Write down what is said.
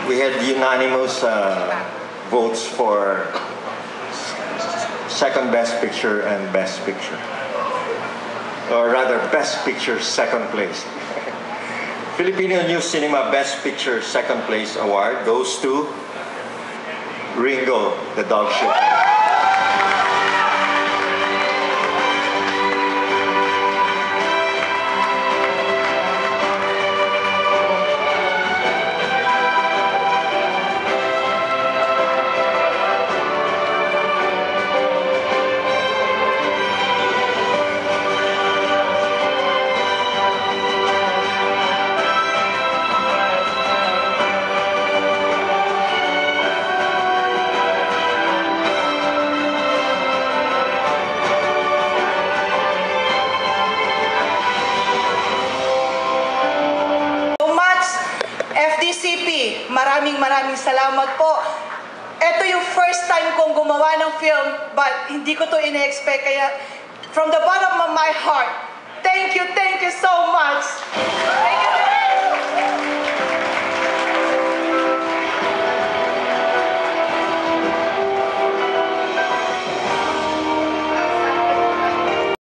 We had unanimous votes for second best picture and best picture. Or rather, best picture second place. Filipino New Cinema Best Picture Second Place Award goes to Ringo, the Dog Show. Maraming salamat po. Ito yung first time kong gumawa ng film, but hindi ko to ina-expect. Kaya, from the bottom of my heart, thank you so much.